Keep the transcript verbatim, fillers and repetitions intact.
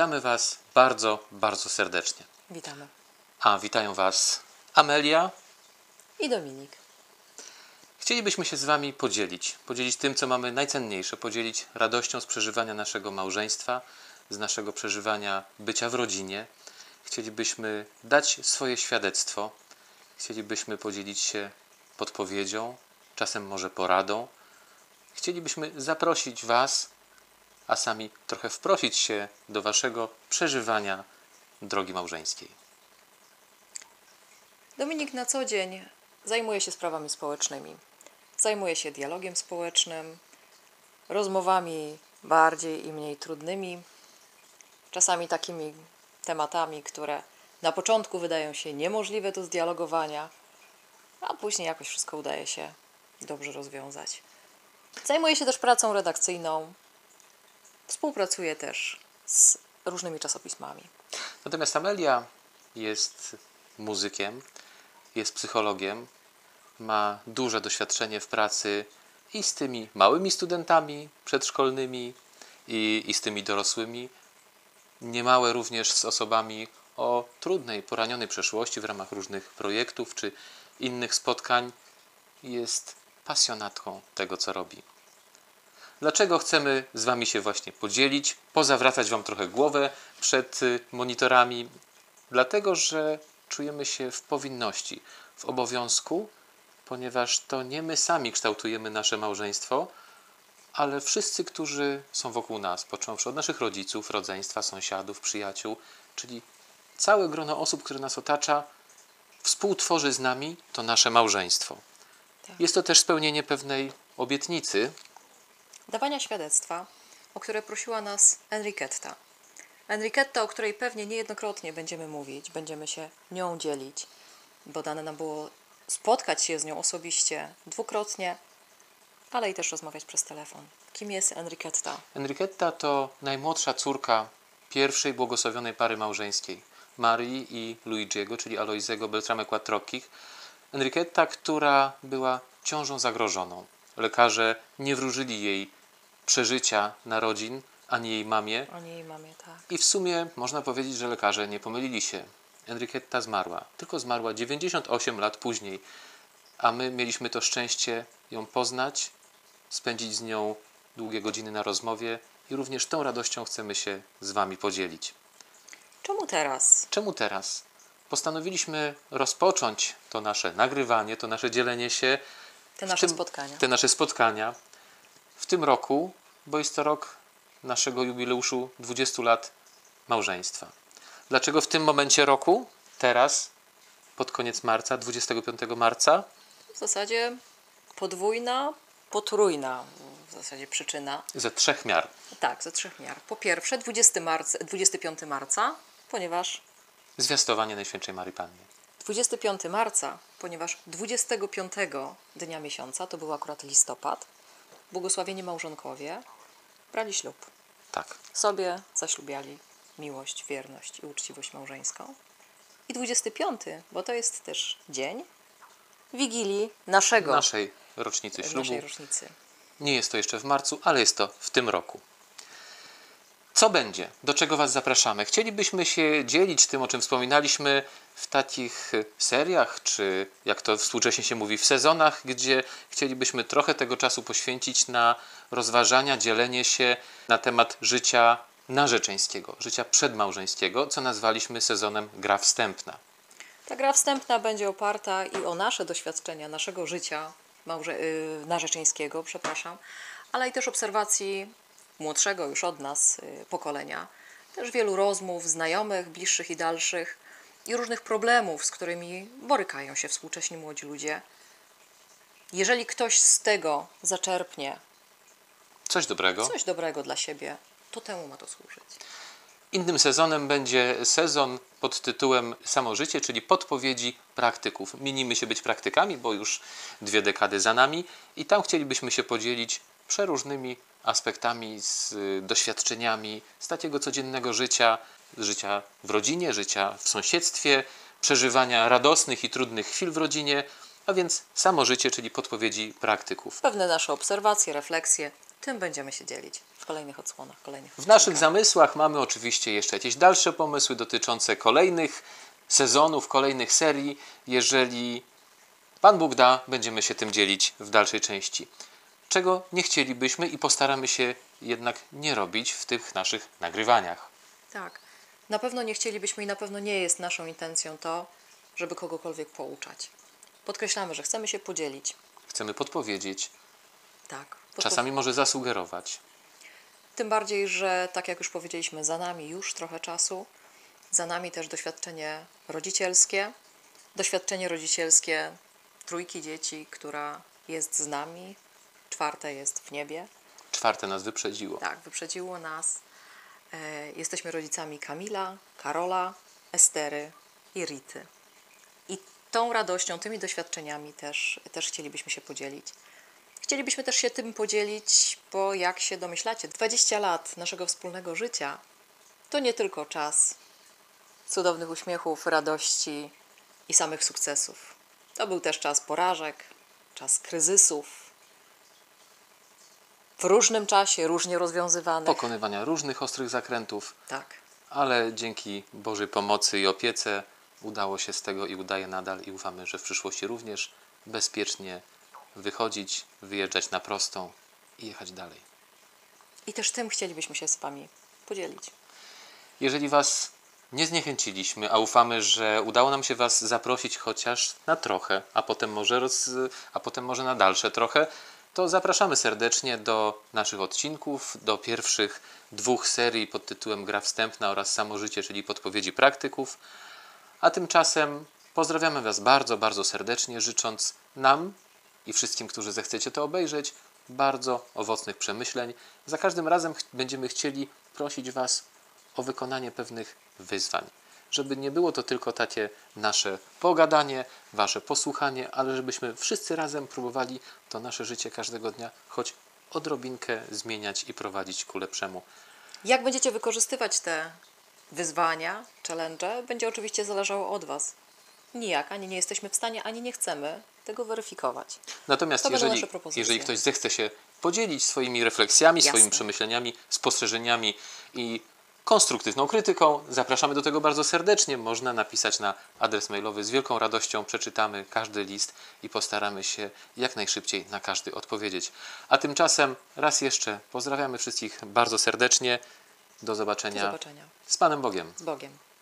Witamy Was bardzo, bardzo serdecznie. Witamy. A witają Was Amelia I Dominik. Chcielibyśmy się z Wami podzielić. Podzielić tym, co mamy najcenniejsze. Podzielić radością z przeżywania naszego małżeństwa, z naszego przeżywania bycia w rodzinie. Chcielibyśmy dać swoje świadectwo. Chcielibyśmy podzielić się podpowiedzią, czasem może poradą. Chcielibyśmy zaprosić Was, a sami trochę wprosić się do Waszego przeżywania drogi małżeńskiej. Dominik na co dzień zajmuje się sprawami społecznymi. Zajmuje się dialogiem społecznym, rozmowami bardziej i mniej trudnymi, czasami takimi tematami, które na początku wydają się niemożliwe do zdialogowania, a później jakoś wszystko udaje się dobrze rozwiązać. Zajmuje się też pracą redakcyjną, współpracuje też z różnymi czasopismami. Natomiast Amelia jest muzykiem, jest psychologiem, ma duże doświadczenie w pracy i z tymi małymi studentami przedszkolnymi, i, i z tymi dorosłymi. Niemałe również z osobami o trudnej, poranionej przeszłości w ramach różnych projektów czy innych spotkań. Jest pasjonatką tego, co robi. Dlaczego chcemy z Wami się właśnie podzielić, pozawracać Wam trochę głowę przed monitorami? Dlatego, że czujemy się w powinności, w obowiązku, ponieważ to nie my sami kształtujemy nasze małżeństwo, ale wszyscy, którzy są wokół nas, począwszy od naszych rodziców, rodzeństwa, sąsiadów, przyjaciół, czyli całe grono osób, które nas otacza, współtworzy z nami to nasze małżeństwo. Tak. Jest to też spełnienie pewnej obietnicy, Dawania świadectwa, o które prosiła nas Enriqueta. Enriqueta, o której pewnie niejednokrotnie będziemy mówić, będziemy się nią dzielić, bo dane nam było spotkać się z nią osobiście dwukrotnie, ale i też rozmawiać przez telefon. Kim jest Enriqueta? Enriqueta to najmłodsza córka pierwszej błogosławionej pary małżeńskiej, Marii i Luigiego, czyli Alojzego Beltrame Quattrocchich. Enriqueta, która była ciążą zagrożoną. Lekarze nie wróżyli jej przeżycia narodzin, ani jej mamie. Ani jej mamie, tak. I w sumie można powiedzieć, że lekarze nie pomylili się. Enriqueta zmarła. Tylko zmarła dziewięćdziesiąt osiem lat później. A my mieliśmy to szczęście ją poznać, spędzić z nią długie godziny na rozmowie i również tą radością chcemy się z Wami podzielić. Czemu teraz? Czemu teraz? Postanowiliśmy rozpocząć to nasze nagrywanie, to nasze dzielenie się, Te nasze tym, spotkania. te nasze spotkania w tym roku, bo jest to rok naszego jubileuszu dwudziestu lat małżeństwa. Dlaczego w tym momencie roku? Teraz, pod koniec marca, dwudziestego piątego marca? W zasadzie podwójna, potrójna w zasadzie przyczyna. Ze trzech miar. Tak, ze trzech miar. Po pierwsze dwudziestego piątego marca, ponieważ Zwiastowanie Najświętszej Maryi Panny. dwudziestego piątego marca, ponieważ dwudziestego piątego dnia miesiąca, to był akurat listopad, błogosławieni małżonkowie brali ślub. Tak. Sobie zaślubiali miłość, wierność i uczciwość małżeńską. I dwudziestego piątego, bo to jest też dzień Wigilii naszego, Naszej rocznicy ślubu. naszej rocznicy. Nie jest to jeszcze w marcu, ale jest to w tym roku. Co będzie? Do czego Was zapraszamy? Chcielibyśmy się dzielić tym, o czym wspominaliśmy w takich seriach, czy jak to współcześnie się mówi, w sezonach, gdzie chcielibyśmy trochę tego czasu poświęcić na rozważania, dzielenie się na temat życia narzeczeńskiego, życia przedmałżeńskiego, co nazwaliśmy sezonem Gra Wstępna. Ta gra wstępna będzie oparta i o nasze doświadczenia, naszego życia małże- yy, narzeczeńskiego, przepraszam, ale i też obserwacji młodszego już od nas yy, pokolenia, też wielu rozmów znajomych, bliższych i dalszych i różnych problemów, z którymi borykają się współcześni młodzi ludzie. Jeżeli ktoś z tego zaczerpnie Coś dobrego. coś dobrego dla siebie, to temu ma to służyć. Innym sezonem będzie sezon pod tytułem Samo życie, czyli podpowiedzi praktyków. Mienimy się być praktykami, bo już dwie dekady za nami i tam chcielibyśmy się podzielić przeróżnymi aspektami, z doświadczeniami z takiego codziennego życia, życia w rodzinie, życia w sąsiedztwie, przeżywania radosnych i trudnych chwil w rodzinie, a więc samo życie, czyli podpowiedzi praktyków. Pewne nasze obserwacje, refleksje, tym będziemy się dzielić. w kolejnych odsłonach, kolejnych W naszych odcinkach. zamysłach mamy oczywiście jeszcze jakieś dalsze pomysły dotyczące kolejnych sezonów, kolejnych serii. Jeżeli Pan Bóg da, będziemy się tym dzielić w dalszej części. Czego nie chcielibyśmy i postaramy się jednak nie robić w tych naszych nagrywaniach. Tak. Na pewno nie chcielibyśmy i na pewno nie jest naszą intencją to, żeby kogokolwiek pouczać. Podkreślamy, że chcemy się podzielić. Chcemy podpowiedzieć, Tak. Podpo- czasami może zasugerować. Tym bardziej, że tak jak już powiedzieliśmy, za nami już trochę czasu, za nami też doświadczenie rodzicielskie, doświadczenie rodzicielskie trójki dzieci, która jest z nami, czwarte jest w niebie. Czwarte nas wyprzedziło. Tak, wyprzedziło nas. E, jesteśmy rodzicami Kamila, Karola, Estery i Rity. I tą radością, tymi doświadczeniami też, też chcielibyśmy się podzielić. Chcielibyśmy też się tym podzielić, bo jak się domyślacie, dwadzieścia lat naszego wspólnego życia to nie tylko czas cudownych uśmiechów, radości i samych sukcesów. To był też czas porażek, czas kryzysów, w różnym czasie, różnie rozwiązywanych. Pokonywania różnych ostrych zakrętów, Tak. ale dzięki Bożej pomocy i opiece udało się z tego i udaje nadal i ufamy, że w przyszłości również bezpiecznie wychodzić, wyjeżdżać na prostą i jechać dalej. I też tym chcielibyśmy się z Wami podzielić. Jeżeli Was nie zniechęciliśmy, a ufamy, że udało nam się Was zaprosić chociaż na trochę, a potem może, roz, a potem może na dalsze trochę, to zapraszamy serdecznie do naszych odcinków, do pierwszych dwóch serii pod tytułem Gra Wstępna oraz Samo Życie, czyli podpowiedzi praktyków. A tymczasem pozdrawiamy Was bardzo, bardzo serdecznie, życząc nam i wszystkim, którzy zechcecie to obejrzeć, bardzo owocnych przemyśleń. Za każdym razem ch- będziemy chcieli prosić Was o wykonanie pewnych wyzwań. Żeby nie było to tylko takie nasze pogadanie, Wasze posłuchanie, ale żebyśmy wszyscy razem próbowali to nasze życie każdego dnia choć odrobinkę zmieniać i prowadzić ku lepszemu. Jak będziecie wykorzystywać te wyzwania, challenge, będzie oczywiście zależało od Was. Nijak, ani nie jesteśmy w stanie, ani nie chcemy tego weryfikować. Natomiast To będą jeżeli, nasze propozycje. jeżeli ktoś zechce się podzielić swoimi refleksjami, Jasne. swoimi przemyśleniami, spostrzeżeniami i konstruktywną krytyką, zapraszamy do tego bardzo serdecznie. Można napisać na adres mailowy. Z wielką radością przeczytamy każdy list i postaramy się jak najszybciej na każdy odpowiedzieć. A tymczasem raz jeszcze pozdrawiamy wszystkich bardzo serdecznie. Do Do zobaczenia. zobaczenia. Z Panem Bogiem. Z Bogiem.